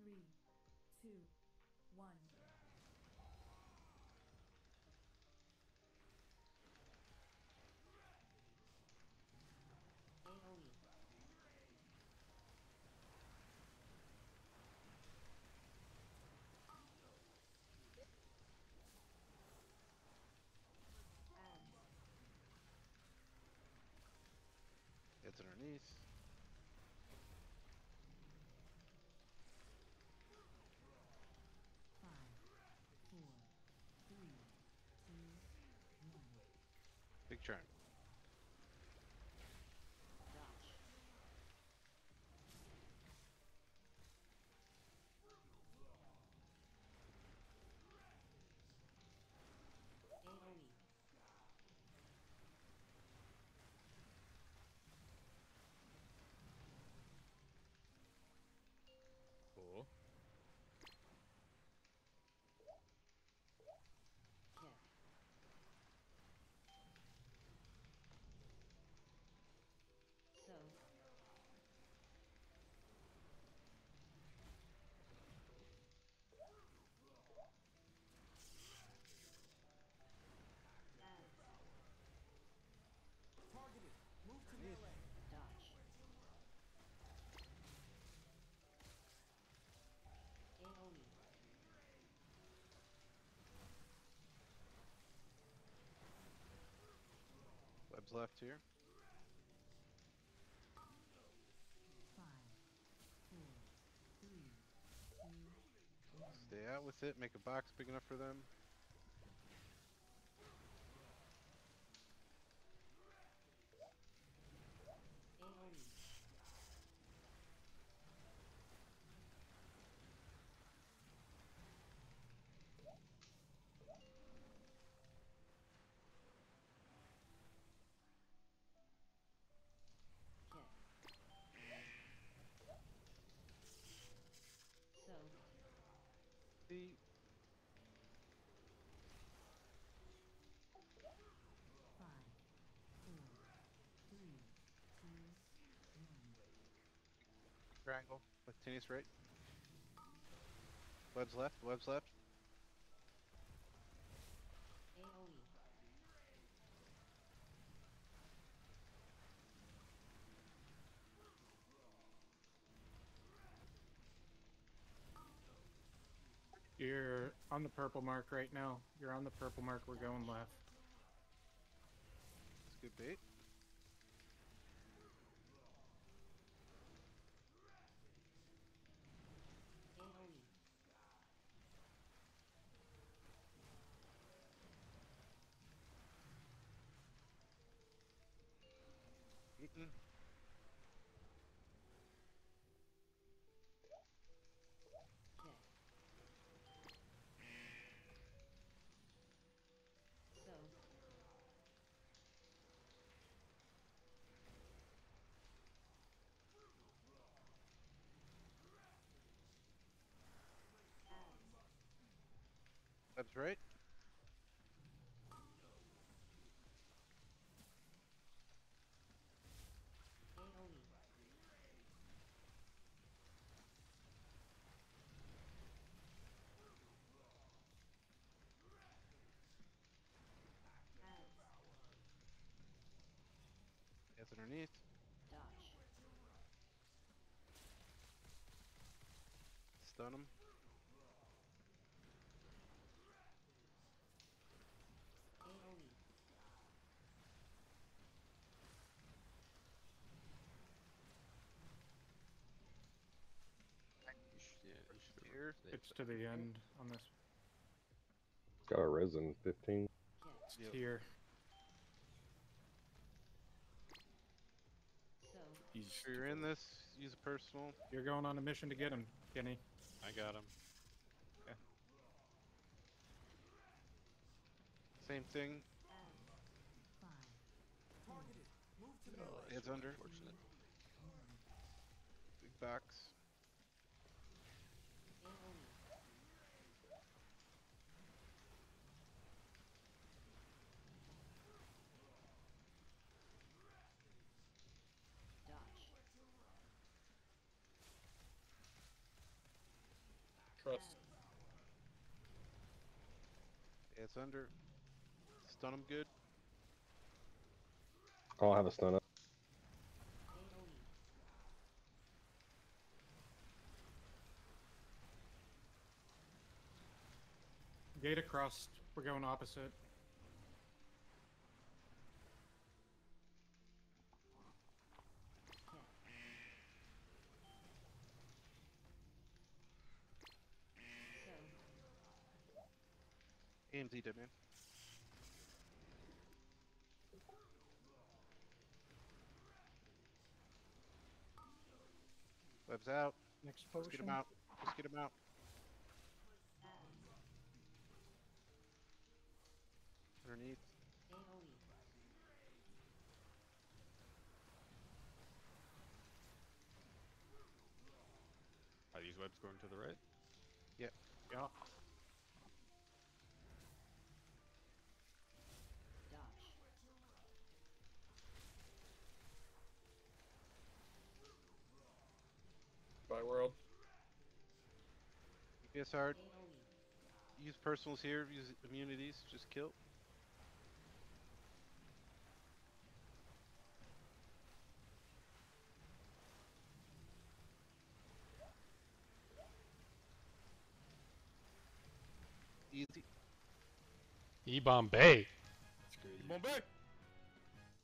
3, 2, 1. AoE. Ads. It's underneath. 5, 4, 3, 2, 1. Big turn. Dodge. AoE. Cool. Kick. So. Ads. Targeted. Move to Underneath. melee. Dodge. AoE. Web's left here. 5, 4, 3, 2, 1. Stay out with it. Make a box big enough for them. AoE. Kick. So. The 5, 4, 3, 2, 1. triangle with Tinius right. Web's left. Web's left. AoE. You're on the purple mark right now. You're on the purple mark. We're going left. It's good bait. AoE. Eaten. Kick. So. Ads. Web's right. AoE. Ads. It's underneath. Dodge. Stun him. AoE. Yeah, you should have Here. saved It's that. to the end on this. It's got a resin 15. Kick. It's Yep. here. So. East Sure you're of in her. this. Use a personal. You're going on a mission to get him, Kenny. I got him. Same thing. Ads. 5, Targeted. Move to Oh, melee. that's It's really under. unfortunate. 1. Big box. AoE. Dodge. Trust. It's under. Stun him good. I'll have a stun up. AoE. Gate across. We're going opposite. Tech. So. AMZ dead man. Web's out. Next Let's get potion. him out. Let's get him out. Underneath. AoE. Are these webs going to the right? Yeah. Dodge. By world. DPS hard. AoE. Use personals here. Use immunities. Just kill. Easy. E-Bombay! Bombay.